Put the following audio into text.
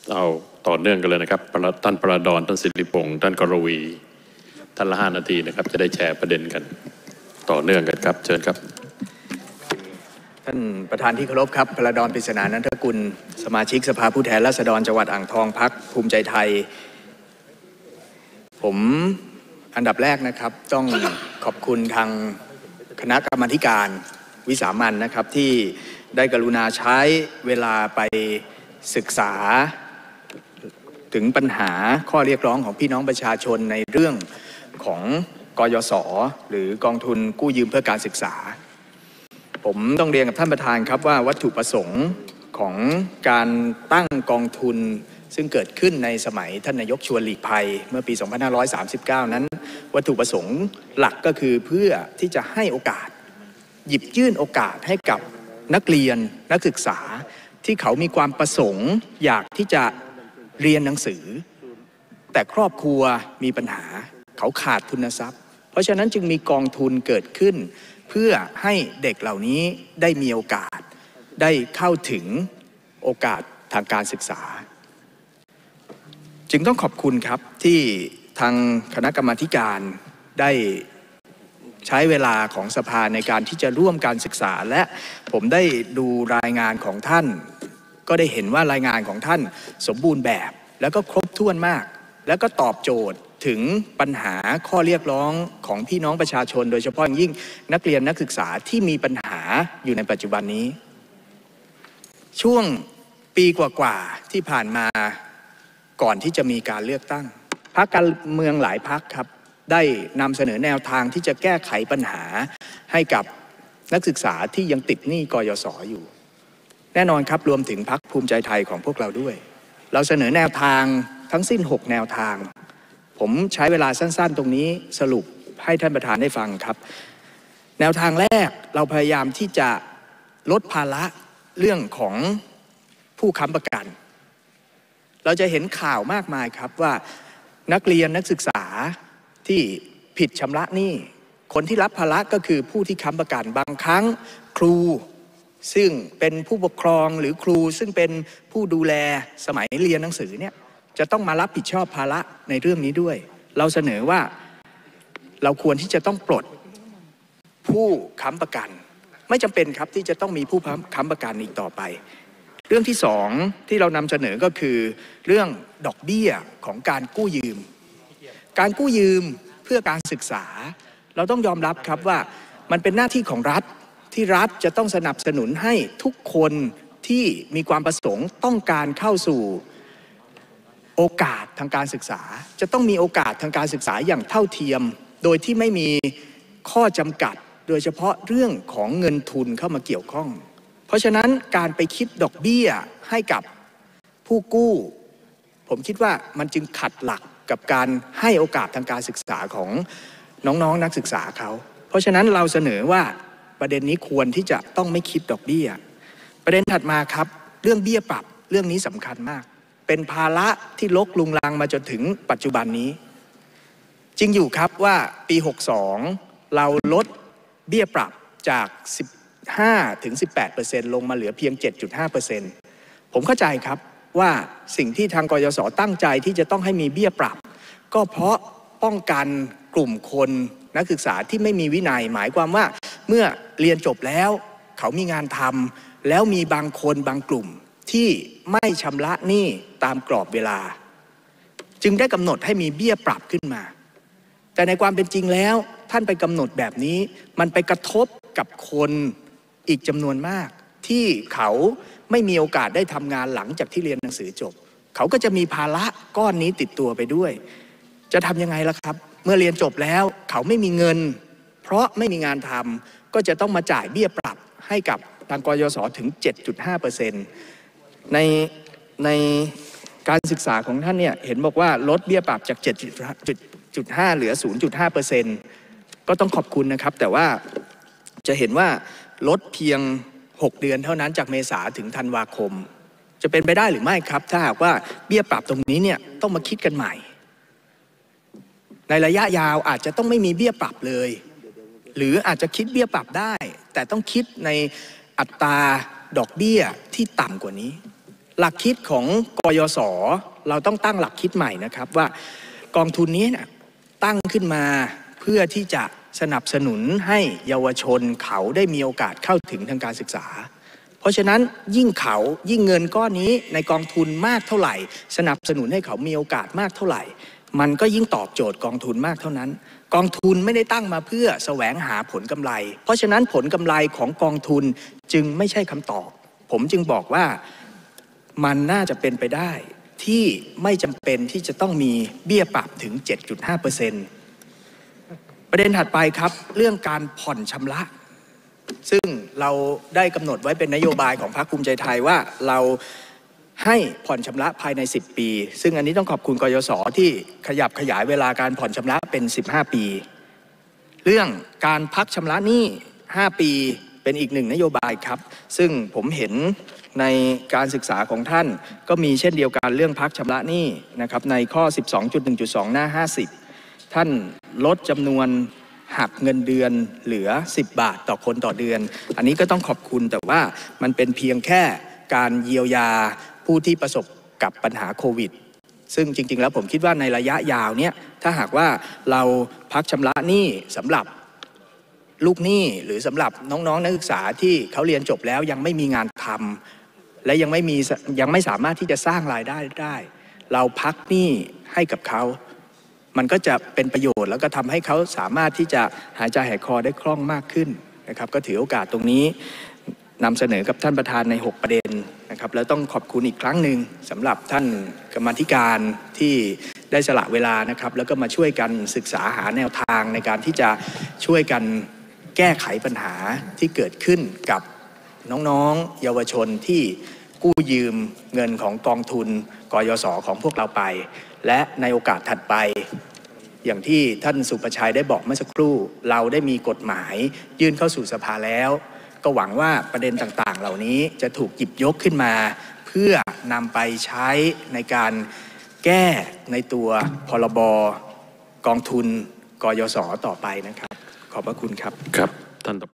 เอาต่อเนื่องกันเลยนะครับท่านประดอนท่านสิริพงษ์ท่านกรวีท่านละ5 นาทีนะครับจะได้แชร์ประเด็นกันต่อเนื่องกันครับเชิญครับท่านประธานที่เคารพครับประดอนปริศนานันทกุลสมาชิกสภาผู้แทนราษฎรจังหวัดอ่างทองพรรคภูมิใจไทยผมอันดับแรกนะครับต้องขอบคุณทางคณะกรรมาธิการวิสามัญนะครับที่ได้กรุณาใช้เวลาไปศึกษาถึงปัญหาข้อเรียกร้องของพี่น้องประชาชนในเรื่องของกยศหรือกองทุนกู้ยืมเพื่อการศึกษาผมต้องเรียนกับท่านประธานครับว่าวัตถุประสงค์ของการตั้งกองทุนซึ่งเกิดขึ้นในสมัยท่านนายกชวนหลีกภัยเมื่อปี 2539 นั้นวัตถุประสงค์หลักก็คือเพื่อที่จะให้โอกาสหยิบยื่นโอกาสให้กับนักเรียนนักศึกษาที่เขามีความประสงค์อยากที่จะเรียนหนังสือแต่ครอบครัวมีปัญหาเขาขาดทุนทรัพย์เพราะฉะนั้นจึงมีกองทุนเกิดขึ้นเพื่อให้เด็กเหล่านี้ได้มีโอกาสได้เข้าถึงโอกาสทางการศึกษาจึงต้องขอบคุณครับที่ทางคณะกรรมาธิการได้ใช้เวลาของสภาในการที่จะร่วมการศึกษาและผมได้ดูรายงานของท่านก็ได้เห็นว่ารายงานของท่านสมบูรณ์แบบแล้วก็ครบถ้วนมากแล้วก็ตอบโจทย์ถึงปัญหาข้อเรียกร้องของพี่น้องประชาชนโดยเฉพาะอย่างยิ่งนักเรียนนักศึกษาที่มีปัญหาอยู่ในปัจจุบันนี้ช่วงปีกว่าๆที่ผ่านมาก่อนที่จะมีการเลือกตั้งพรรคการเมืองหลายพรรคครับได้นำเสนอแนวทางที่จะแก้ไขปัญหาให้กับนักศึกษาที่ยังติดหนี้กยศอยู่แน่นอนครับรวมถึงพรรคภูมิใจไทยของพวกเราด้วยเราเสนอแนวทางทั้งสิ้น6แนวทางผมใช้เวลาสั้นๆตรงนี้สรุปให้ท่านประธานได้ฟังครับแนวทางแรกเราพยายามที่จะลดภาระเรื่องของผู้ค้ำประกันเราจะเห็นข่าวมากมายครับว่านักเรียนนักศึกษาที่ผิดชำระหนี้คนที่รับภาระก็คือผู้ที่ค้ำประกันบางครั้งครูซึ่งเป็นผู้ปกครองหรือครูซึ่งเป็นผู้ดูแลสมัยเรียนหนังสือเนี่ยจะต้องมารับผิดชอบภาระในเรื่องนี้ด้วยเราเสนอว่าเราควรที่จะต้องปลดผู้ค้ำประกันไม่จำเป็นครับที่จะต้องมีผู้ค้ำประกันอีกต่อไปเรื่องที่สองที่เรานำเสนอก็คือเรื่องดอกเบี้ยของการกู้ยืมการกู้ยืมเพื่อการศึกษาเราต้องยอมรับครับว่ามันเป็นหน้าที่ของรัฐที่รัฐจะต้องสนับสนุนให้ทุกคนที่มีความประสงค์ต้องการเข้าสู่โอกาสทางการศึกษาจะต้องมีโอกาสทางการศึกษาอย่างเท่าเทียมโดยที่ไม่มีข้อจำกัดโดยเฉพาะเรื่องของเงินทุนเข้ามาเกี่ยวข้องเพราะฉะนั้นการไปคิดดอกเบี้ยให้กับผู้กู้ผมคิดว่ามันจึงขัดหลักกับการให้โอกาสทางการศึกษาของน้องๆนักศึกษาเขาเพราะฉะนั้นเราเสนอว่าประเด็นนี้ควรที่จะต้องไม่คิดดอกเบี้ยประเด็นถัดมาครับเรื่องเบี้ยปรับเรื่องนี้สำคัญมากเป็นภาระที่รกรุงรังมาจนถึงปัจจุบันนี้จริงอยู่ครับว่าปี62เราลดเบี้ยปรับจาก15-18% ลงมาเหลือเพียง 7.5% ผมเข้าใจครับว่าสิ่งที่ทางกยศตั้งใจที่จะต้องให้มีเบี้ยปรับก็เพราะป้องกันกลุ่มคนนักศึกษาที่ไม่มีวินัยหมายความว่าเมื่อเรียนจบแล้วเขามีงานทำแล้วมีบางคนบางกลุ่มที่ไม่ชำระหนี้ตามกรอบเวลาจึงได้กำหนดให้มีเบี้ยปรับขึ้นมาแต่ในความเป็นจริงแล้วท่านไปกำหนดแบบนี้มันไปกระทบกับคนอีกจำนวนมากที่เขาไม่มีโอกาสได้ทำงานหลังจากที่เรียนหนังสือจบเขาก็จะมีภาระก้อนนี้ติดตัวไปด้วยจะทำยังไงล่ะครับเมื่อเรียนจบแล้วเขาไม่มีเงินเพราะไม่มีงานทำก็จะต้องมาจ่ายเบี้ยปรับให้กับทางกยศถึง 7.5% ในการศึกษาของท่านเนี่ยเห็นบอกว่าลดเบี้ยปรับจาก 7.5 เหลือ 0.5% ก็ต้องขอบคุณนะครับแต่ว่าจะเห็นว่าลดเพียง6 เดือนเท่านั้นจากเมษาถึงธันวาคมจะเป็นไปได้หรือไม่ครับถ้าหากว่าเบี้ยปรับตรงนี้เนี่ยต้องมาคิดกันใหม่ในระยะยาวอาจจะต้องไม่มีเบี้ยปรับเลยหรืออาจจะคิดเบี้ยปรับได้แต่ต้องคิดในอัตราดอกเบี้ยที่ต่ำกว่านี้หลักคิดของกยศเราต้องตั้งหลักคิดใหม่นะครับว่ากองทุนนี้เนี่ยตั้งขึ้นมาเพื่อที่จะสนับสนุนให้เยาวชนเขาได้มีโอกาสเข้าถึงทางการศึกษาเพราะฉะนั้นยิ่งเงินก้อนนี้ในกองทุนมากเท่าไหร่สนับสนุนให้เขามีโอกาสมากเท่าไหร่มันก็ยิ่งตอบโจทย์กองทุนมากเท่านั้นกองทุนไม่ได้ตั้งมาเพื่อแสวงหาผลกำไรเพราะฉะนั้นผลกำไรของกองทุนจึงไม่ใช่คำตอบผมจึงบอกว่ามันน่าจะเป็นไปได้ที่ไม่จำเป็นที่จะต้องมีเบี้ยปรับถึง 7.5%ประเด็นถัดไปครับเรื่องการผ่อนชำระซึ่งเราได้กำหนดไว้เป็นนโยบายของพรรคภูมิใจไทยว่าเราให้ผ่อนชำระภายใน10ปีซึ่งอันนี้ต้องขอบคุณกยศที่ขยับขยายเวลาการผ่อนชำระเป็น15ปีเรื่องการพักชำระหนี้5ปีเป็นอีกหนึ่งนโยบายครับซึ่งผมเห็นในการศึกษาของท่านก็มีเช่นเดียวกันเรื่องพักชำระหนี้นะครับในข้อ 12.1.2 หน้า50ท่านลดจำนวนหักเงินเดือนเหลือ10 บาทต่อคนต่อเดือนอันนี้ก็ต้องขอบคุณแต่ว่ามันเป็นเพียงแค่การเยียวยาผู้ที่ประสบกับปัญหาโควิดซึ่งจริงๆแล้วผมคิดว่าในระยะยาวเนี่ยถ้าหากว่าเราพักชำระหนี้สำหรับลูกหนี้หรือสำหรับน้องๆนักศึกษาที่เขาเรียนจบแล้วยังไม่มีงานทำและยังไม่สามารถที่จะสร้างรายได้ได้เราพักหนี้ให้กับเขามันก็จะเป็นประโยชน์แล้วก็ทำให้เขาสามารถที่จะหายใจหายคอได้คล่องมากขึ้นนะครับก็ถือโอกาสตรงนี้นำเสนอกับท่านประธานใน6ประเด็นนะครับแล้วต้องขอบคุณอีกครั้งหนึ่งสำหรับท่านกรรมาธิการที่ได้สละเวลานะครับแล้วก็มาช่วยกันศึกษาหาแนวทางในการที่จะช่วยกันแก้ไขปัญหาที่เกิดขึ้นกับน้องๆเยาวชนที่กู้ยืมเงินของกองทุนกยศของพวกเราไปและในโอกาสถัดไปอย่างที่ท่านสุประชัยได้บอกเมื่อสักครู่เราได้มีกฎหมายยื่นเข้าสู่สภาแล้วก็หวังว่าประเด็นต่างๆเหล่านี้จะถูกหยิบยกขึ้นมาเพื่อนำไปใช้ในการแก้ในตัวพรบกองทุนกยศต่อไปนะครับขอบพระคุณครับครับท่าน